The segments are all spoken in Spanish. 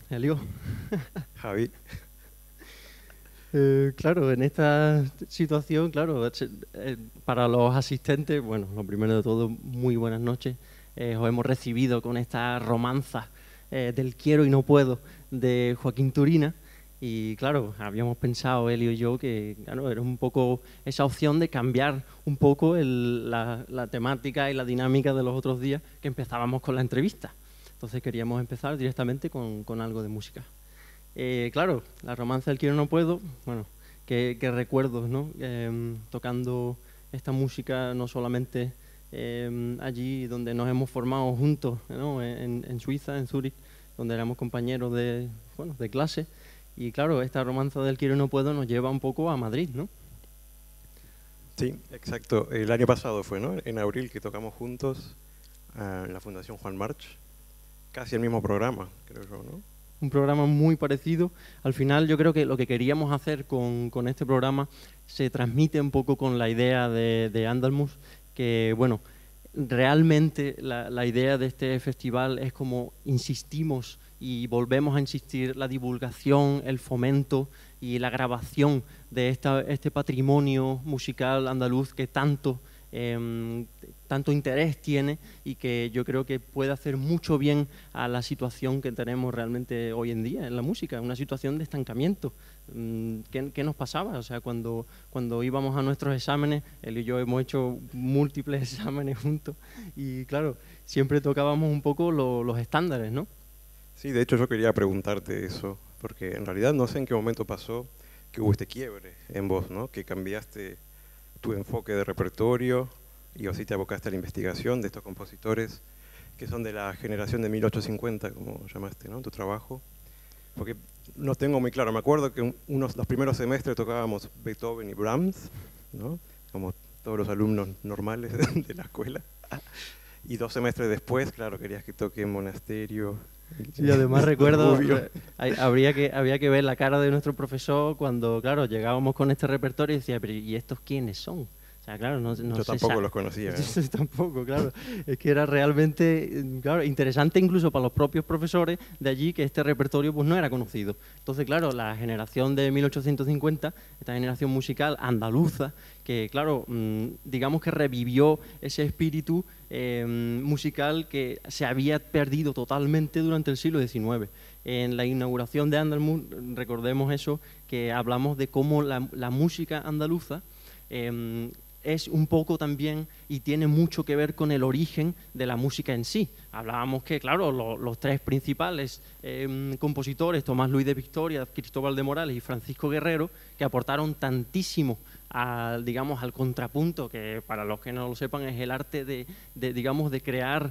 Elio. Javi. Claro, en esta situación, claro, para los asistentes, bueno, lo primero de todo, muy buenas noches. Os hemos recibido con esta romanza del quiero y no puedo de Joaquín Turina. Y claro, habíamos pensado, Elio y yo, que claro, era un poco esa opción de cambiar un poco la temática y la dinámica de los otros días que empezábamos con la entrevista. Entonces queríamos empezar directamente con algo de música. Claro, la romanza del quiero no puedo, bueno, qué recuerdos, ¿no? Tocando esta música no solamente allí donde nos hemos formado juntos, ¿no? En Suiza, en Zúrich, donde éramos compañeros de clase. Y claro, esta romanza del quiero no puedo nos lleva un poco a Madrid, ¿no? Sí, exacto. El año pasado fue, ¿no? En abril que tocamos juntos en la Fundación Juan March. Casi el mismo programa, creo yo, ¿no? Un programa muy parecido. Al final yo creo que lo que queríamos hacer con este programa se transmite un poco con la idea de Andalmus, que bueno, realmente la idea de este festival es como insistimos y volvemos a insistir, la divulgación, el fomento y la grabación de este patrimonio musical andaluz que tanto interés tiene y que yo creo que puede hacer mucho bien a la situación que tenemos realmente hoy en día en la música, una situación de estancamiento. ¿Qué nos pasaba? O sea, cuando íbamos a nuestros exámenes, él y yo hemos hecho múltiples exámenes juntos y claro, siempre tocábamos un poco los estándares, ¿no? Sí, de hecho yo quería preguntarte eso, porque en realidad no sé en qué momento pasó que hubo este quiebre en vos, ¿no? Que cambiaste tu enfoque de repertorio y así te abocaste a la investigación de estos compositores que son de la generación de 1850, como llamaste, ¿no? Tu trabajo. Porque no tengo muy claro, me acuerdo que los primeros semestres tocábamos Beethoven y Brahms, ¿no? Como todos los alumnos normales de la escuela. Y 2 semestres después, claro, querías que toque Monasterio. Y además recuerdo, había que ver la cara de nuestro profesor cuando, claro, llegábamos con este repertorio y decía, pero ¿y estos quiénes son? O sea, claro, no yo tampoco los conocía. Yo tampoco, claro. Es que era realmente, claro, interesante incluso para los propios profesores de allí que este repertorio pues no era conocido. Entonces, claro, la generación de 1850, esta generación musical andaluza, que, claro, digamos que revivió ese espíritu musical que se había perdido totalmente durante el siglo XIX. En la inauguración de Andalmus, recordemos eso, que hablamos de cómo la música andaluza es un poco también y tiene mucho que ver con el origen de la música en sí. Hablábamos que, claro, los 3 principales compositores, Tomás Luis de Victoria, Cristóbal de Morales y Francisco Guerrero, que aportaron tantísimo digamos, al contrapunto, que para los que no lo sepan es el arte de crear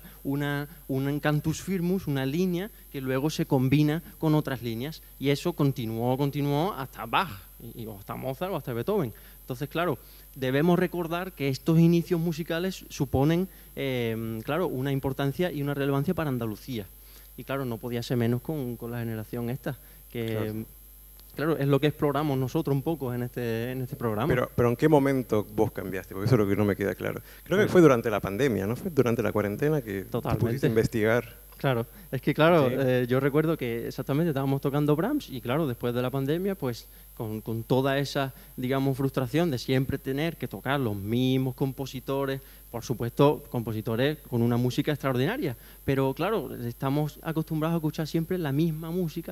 un cantus firmus, una línea que luego se combina con otras líneas, y eso continuó hasta Bach, o hasta Mozart o hasta Beethoven. Entonces, claro, debemos recordar que estos inicios musicales suponen, claro, una importancia y una relevancia para Andalucía. Y claro, no podía ser menos con la generación esta, que claro, es lo que exploramos nosotros un poco en este programa. Pero ¿en qué momento vos cambiaste? Porque eso es lo que no me queda claro. Creo que fue durante la pandemia, ¿no? Fue durante la cuarentena que te pudiste investigar. Claro, es que claro, Sí. yo recuerdo que exactamente estábamos tocando Brahms y claro, después de la pandemia, pues con toda esa, digamos, frustración de siempre tener que tocar los mismos compositores, por supuesto, compositores con una música extraordinaria, pero claro, estamos acostumbrados a escuchar siempre la misma música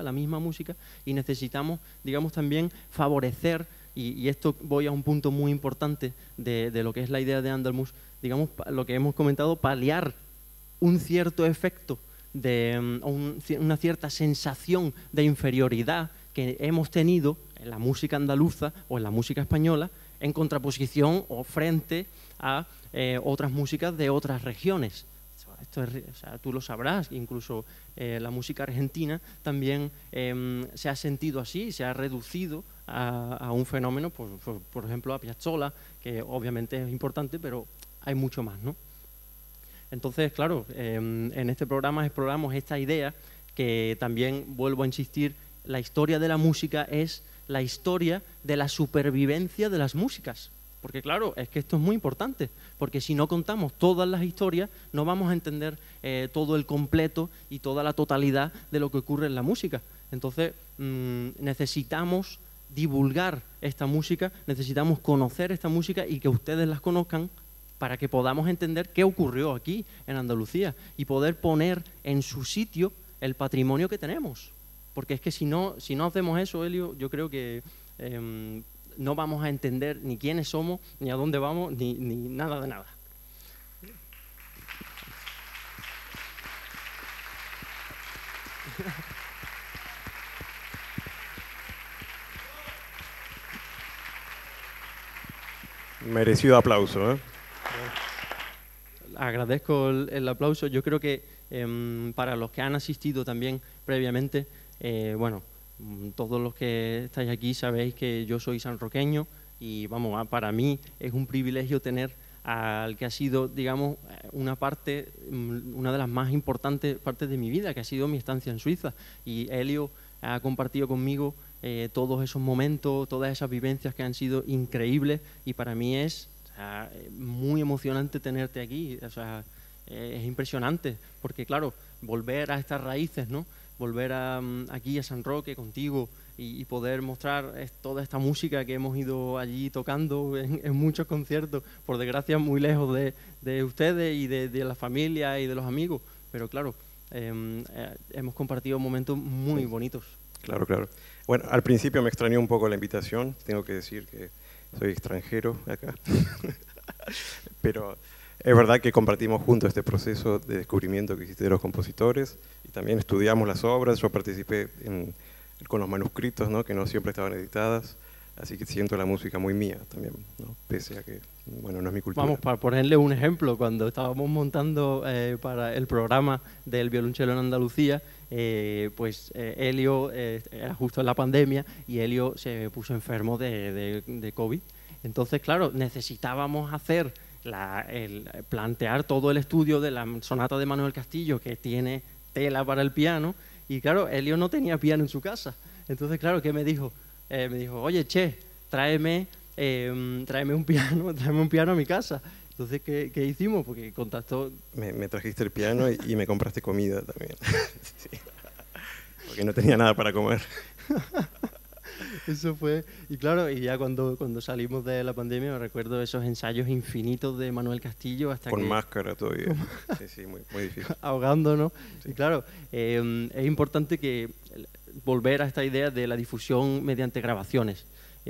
y necesitamos, digamos, también favorecer, y esto voy a un punto muy importante de lo que es la idea de Andalmus, digamos, lo que hemos comentado, paliar un cierto efecto de una cierta sensación de inferioridad que hemos tenido en la música andaluza o en la música española en contraposición o frente a otras músicas de otras regiones. O sea, tú lo sabrás, incluso la música argentina también se ha sentido así, se ha reducido a un fenómeno, por ejemplo a Piazzolla, que obviamente es importante, pero hay mucho más, ¿no? Entonces, claro, en este programa exploramos esta idea que también, vuelvo a insistir, la historia de la música es la historia de la supervivencia de las músicas. Porque claro, es que esto es muy importante, porque si no contamos todas las historias, no vamos a entender todo el completo y toda la totalidad de lo que ocurre en la música. Entonces, necesitamos divulgar esta música, necesitamos conocer esta música y que ustedes las conozcan para que podamos entender qué ocurrió aquí en Andalucía y poder poner en su sitio el patrimonio que tenemos. Porque es que si no hacemos eso, Elio, yo creo que no vamos a entender ni quiénes somos, ni a dónde vamos, ni nada de nada. Merecido aplauso, ¿eh? Agradezco el aplauso. Yo creo que para los que han asistido también previamente, bueno, todos los que estáis aquí sabéis que yo soy sanroqueño y vamos, para mí es un privilegio tener al que ha sido, digamos, una de las más importantes partes de mi vida, que ha sido mi estancia en Suiza. Y Elio ha compartido conmigo todos esos momentos, todas esas vivencias que han sido increíbles y para mí es muy emocionante tenerte aquí. O sea, es impresionante porque, claro, volver a estas raíces, ¿no? Volver aquí a San Roque contigo y poder mostrar toda esta música que hemos ido allí tocando en muchos conciertos, por desgracia muy lejos de ustedes y de la familia y de los amigos, pero claro, hemos compartido momentos muy bonitos. Claro, claro. Bueno, al principio me extrañó un poco la invitación, tengo que decir que soy extranjero acá, pero es verdad que compartimos juntos este proceso de descubrimiento que hiciste de los compositores y también estudiamos las obras, yo participé con los manuscritos, ¿no? Que no siempre estaban editadas, así que siento la música muy mía también, ¿no? Pese a que, bueno, no es mi cultura. Vamos, para ponerle un ejemplo, cuando estábamos montando para el programa del violonchelo en Andalucía, pues Elio, era justo en la pandemia, y Elio se puso enfermo de COVID. Entonces, claro, necesitábamos hacer plantear todo el estudio de la sonata de Manuel Castillo, que tiene tela para el piano, y claro, Elio no tenía piano en su casa. Entonces, claro, ¿qué me dijo? Me dijo, oye, Che, tráeme un piano a mi casa. Entonces, ¿qué hicimos? Porque contactó... Me trajiste el piano y me compraste comida también. Sí. Porque no tenía nada para comer. Eso fue... Y claro, y ya cuando salimos de la pandemia, me recuerdo esos ensayos infinitos de Manuel Castillo hasta Con máscara todavía. Sí, muy difícil. Ahogándonos. Sí. Y claro, es importante que volver a esta idea de la difusión mediante grabaciones.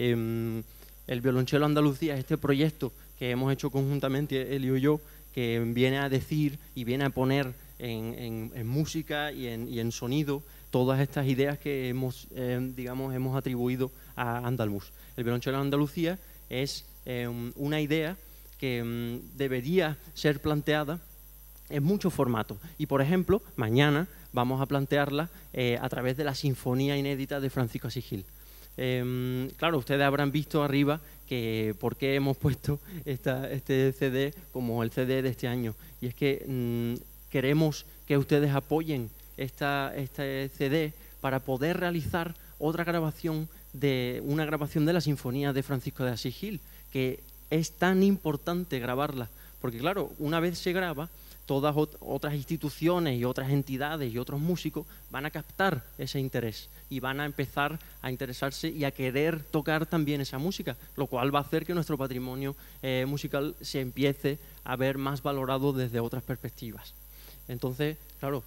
El Violonchelo Andalucía es este proyecto que hemos hecho conjuntamente, Elio y yo, que viene a decir y viene a poner en música y en sonido todas estas ideas que hemos atribuido a Andaluz. El Violonchelo Andalucía es una idea que debería ser planteada en muchos formatos. Y, por ejemplo, mañana vamos a plantearla a través de la Sinfonía Inédita de Francisco Asís Gil. Claro, ustedes habrán visto arriba que por qué hemos puesto este CD como el CD de este año. Y es que queremos que ustedes apoyen este CD para poder realizar una grabación de la Sinfonía de Francisco de Asís Gil, que es tan importante grabarla, porque claro, una vez se graba, todas otras instituciones y otras entidades y otros músicos van a captar ese interés y van a empezar a interesarse y a querer tocar también esa música, lo cual va a hacer que nuestro patrimonio musical se empiece a ver más valorado desde otras perspectivas. Entonces, claro,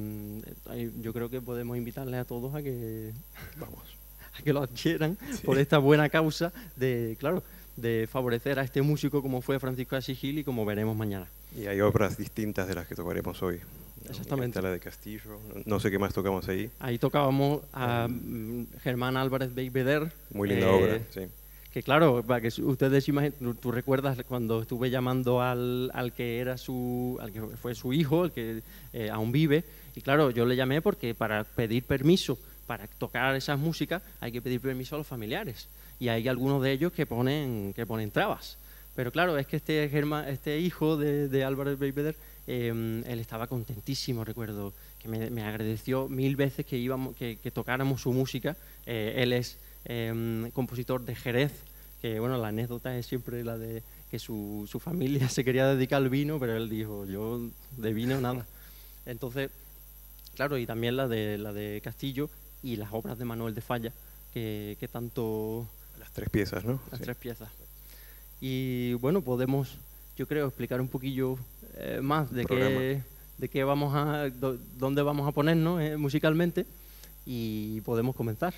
yo creo que podemos invitarles a todos a que, a que lo adquieran, sí, por esta buena causa de favorecer a este músico como fue Francisco de Asís Gil y como veremos mañana. Y hay obras distintas de las que tocaremos hoy. Exactamente. La de Castillo, no sé qué más tocamos ahí. Ahí tocábamos a Germán Álvarez Beigbeder. Muy linda obra, sí. Que claro, para que ustedes imaginen, tú recuerdas cuando estuve llamando al que fue su hijo, el que aún vive, y claro, yo le llamé porque para pedir permiso para tocar esas músicas hay que pedir permiso a los familiares, y hay algunos de ellos que ponen trabas. Pero claro, es que este hijo de Álvarez Beigbeder, él estaba contentísimo, recuerdo, que me agradeció 1000 veces que tocáramos su música. Él es compositor de Jerez, que bueno, la anécdota es siempre la de que su familia se quería dedicar al vino, pero él dijo, yo de vino nada. Entonces, claro, y también la de Castillo, y las obras de Manuel de Falla, que tanto... Las 3 piezas, ¿no? Las Sí. 3 piezas. Y bueno, podemos, yo creo, explicar un poquillo más de qué vamos dónde vamos a ponernos musicalmente, y podemos comenzar.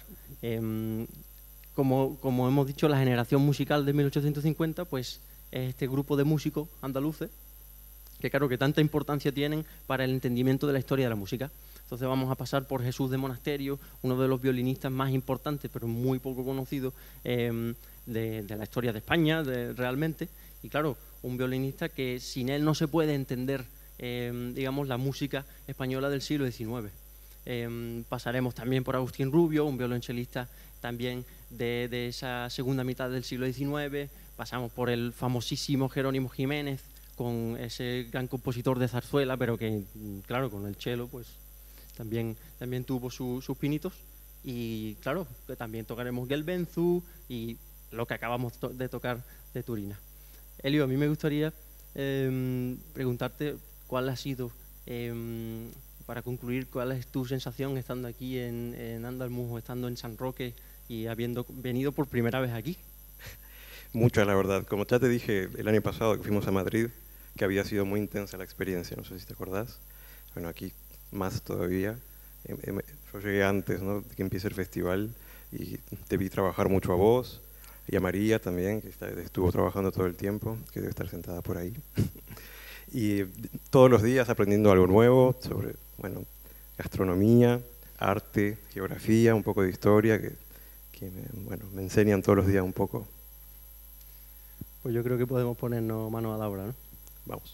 Como hemos dicho, la generación musical de 1850 pues es este grupo de músicos andaluces que, claro, que tanta importancia tienen para el entendimiento de la historia de la música. Entonces vamos a pasar por Jesús de Monasterio, uno de los violinistas más importantes pero muy poco conocido de la historia de España realmente. Y claro, un violinista que sin él no se puede entender digamos, la música española del siglo XIX. Pasaremos también por Agustín Rubio, un violonchelista también de esa segunda mitad del siglo XIX. Pasamos por el famosísimo Jerónimo Jiménez, con ese gran compositor de zarzuela, pero que, claro, con el cello pues también tuvo sus pinitos. Y claro, que también tocaremos Gelbenzu y lo que acabamos de tocar de Turina. Elio, a mí me gustaría preguntarte cuál ha sido, para concluir, cuál es tu sensación estando aquí en Andalmus o estando en San Roque y habiendo venido por primera vez aquí. Mucho, la verdad. Como ya te dije el año pasado que fuimos a Madrid, que había sido muy intensa la experiencia, no sé si te acordás. Bueno, aquí más todavía. Yo llegué antes, ¿no?, de que empiece el festival, y te vi trabajar mucho a vos y a María también, que estuvo trabajando todo el tiempo, que debe estar sentada por ahí. Y todos los días aprendiendo algo nuevo sobre, bueno, gastronomía, arte, geografía, un poco de historia, que me enseñan todos los días un poco. Pues yo creo que podemos ponernos manos a la obra, ¿no? Vamos.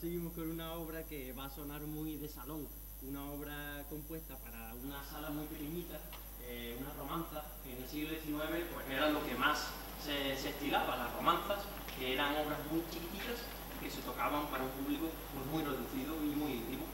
seguimos con una obra que va a sonar muy de salón, una obra compuesta para una sala muy pequeñita, una romanza, que en el siglo XIX pues era lo que más se estilaba, las romanzas, que eran obras muy chiquititas que se tocaban para un público pues, muy reducido y muy íntimo.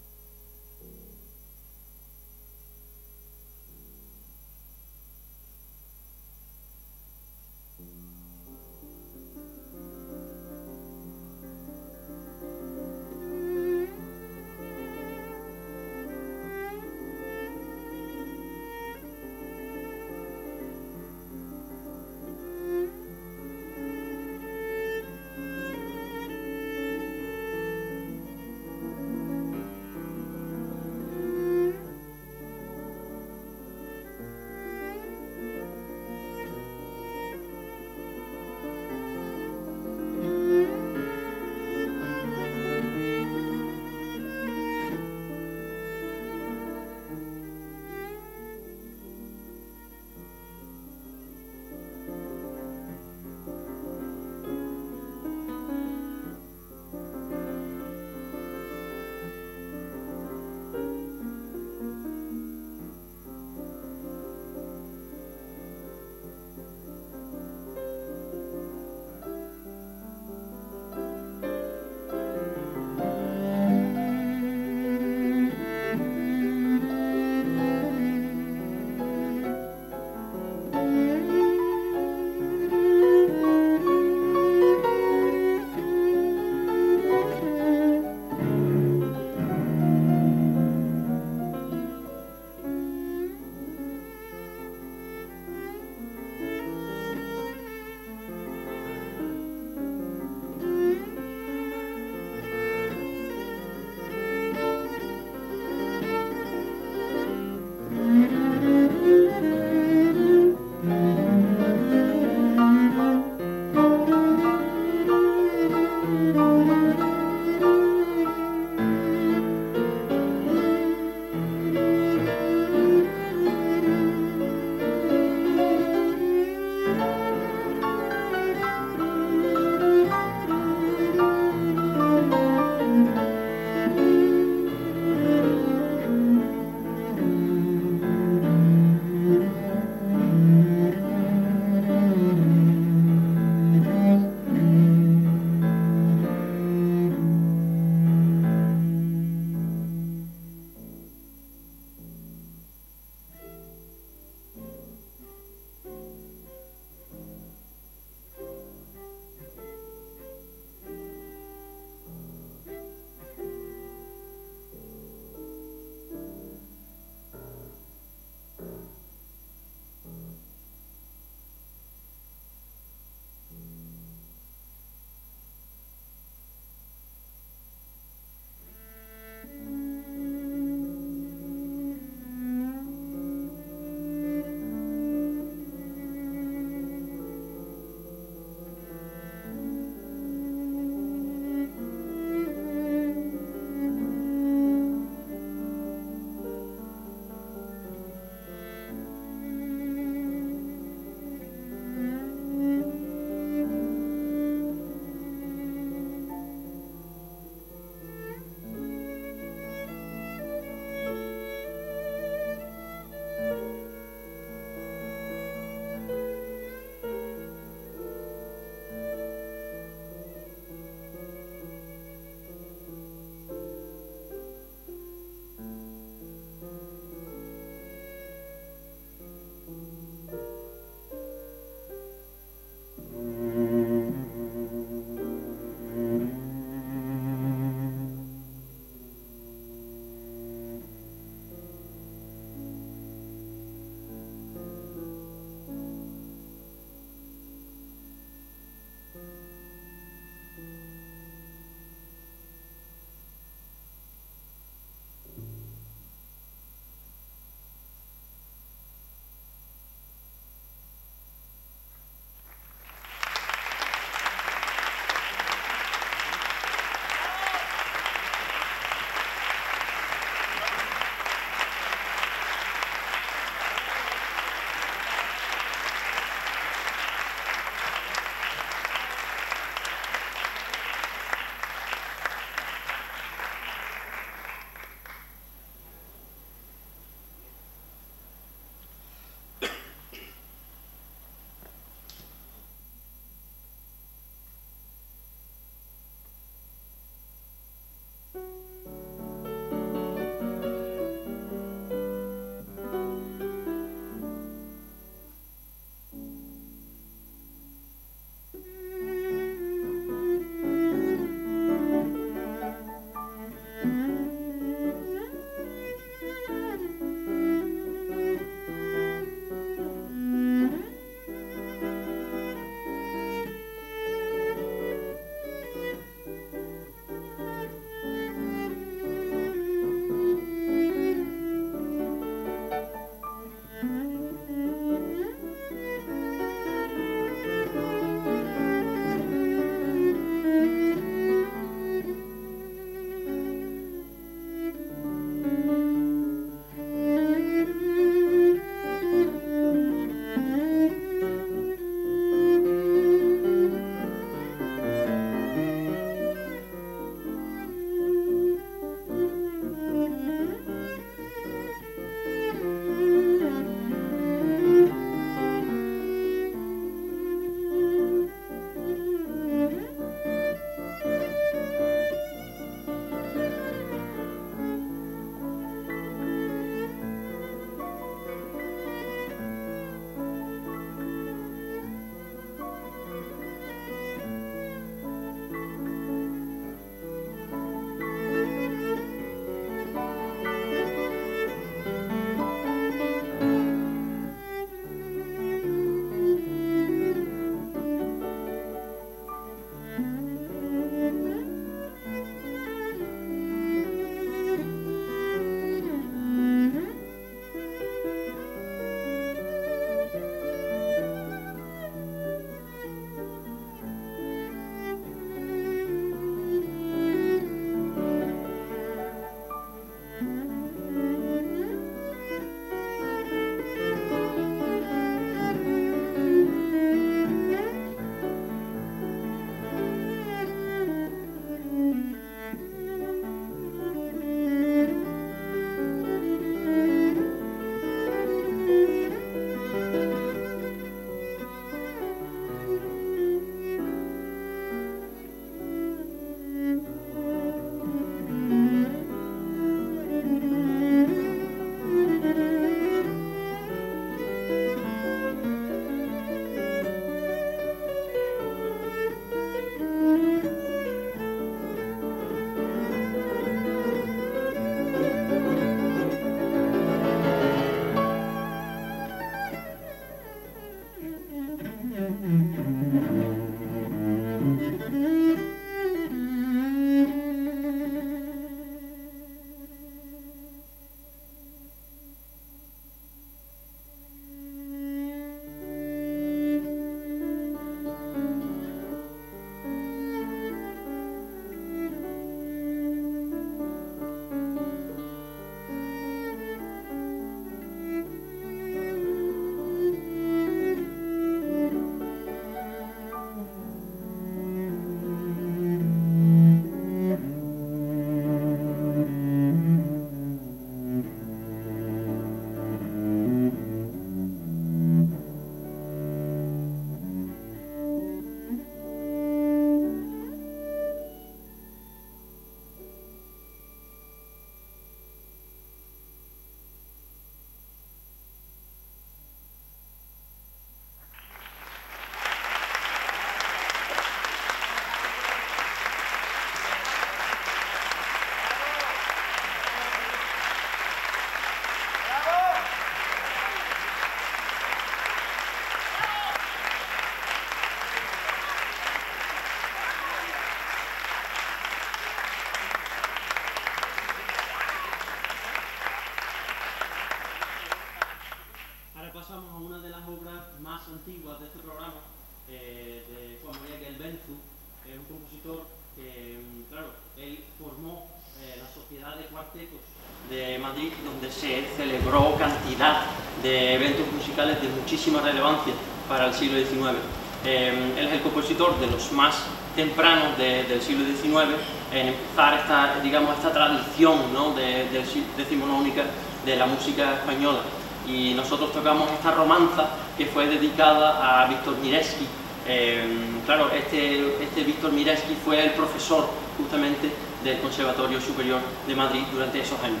de Madrid, donde se celebró cantidad de eventos musicales de muchísima relevancia para el siglo XIX. Él es el compositor de los más tempranos del siglo XIX en empezar esta tradición, ¿no?, decimonónica de la música española. Y nosotros tocamos esta romanza que fue dedicada a Víctor Mirevsky. Claro, este Víctor Mirevsky fue el profesor justamente del Conservatorio Superior de Madrid durante esos años.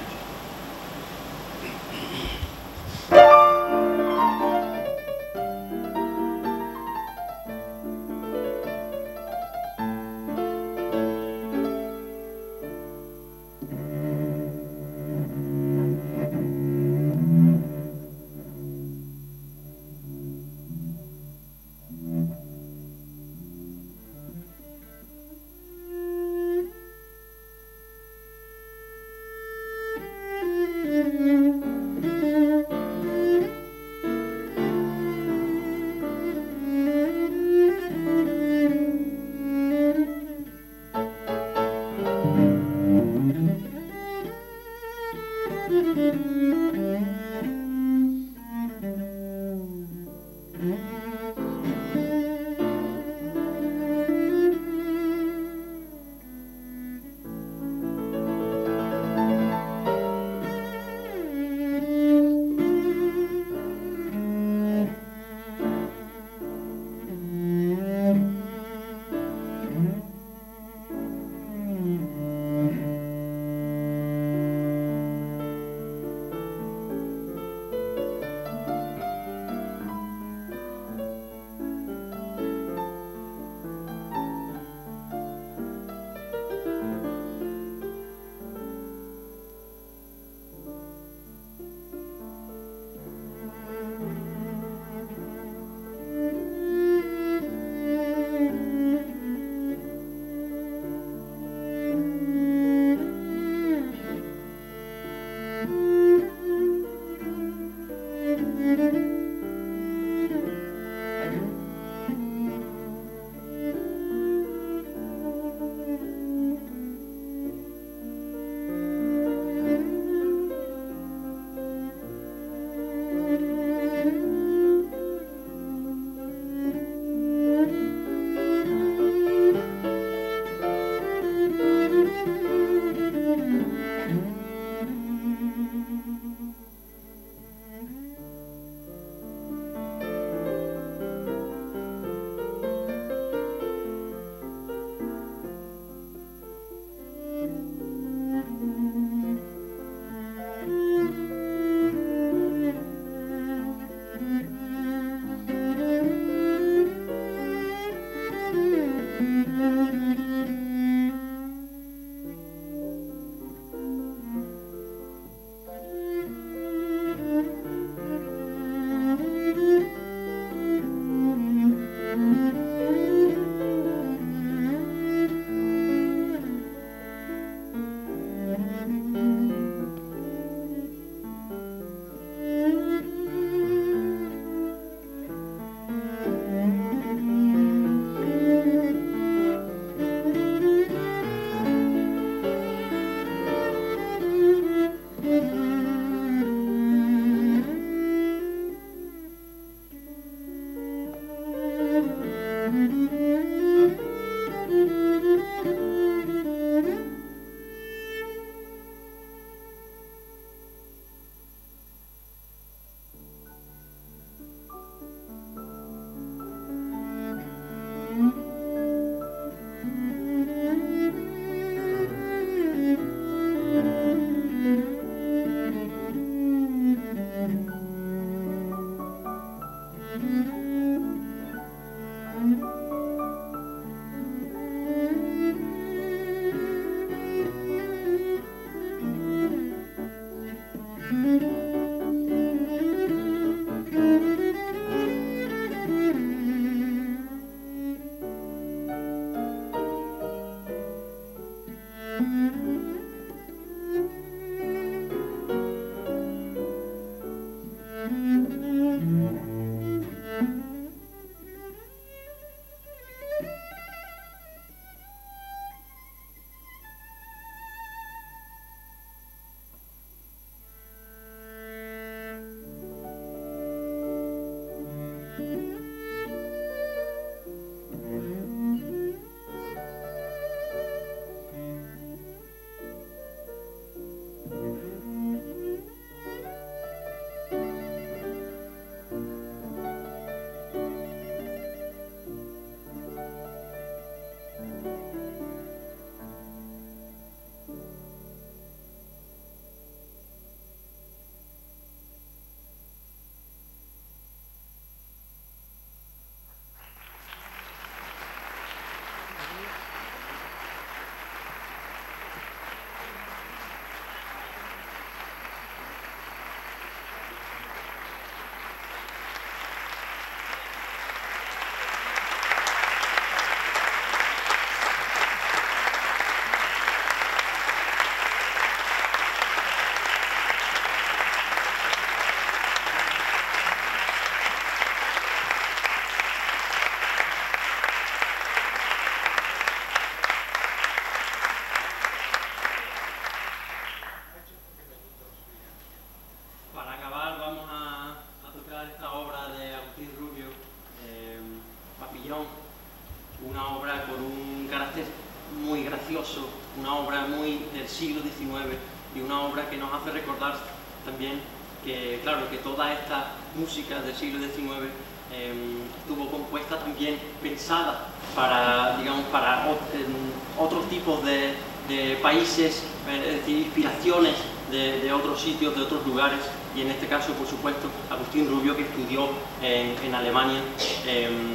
gracioso, una obra muy del siglo XIX y una obra que nos hace recordar también que, claro, que toda esta música del siglo XIX estuvo compuesta también, pensada para, digamos, para otros tipos de países, es decir, inspiraciones de otros sitios, de otros lugares, y en este caso, por supuesto, Agustín Rubio, que estudió en Alemania,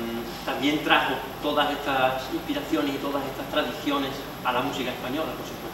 también trajo todas estas inspiraciones y todas estas tradiciones a la música española, por supuesto.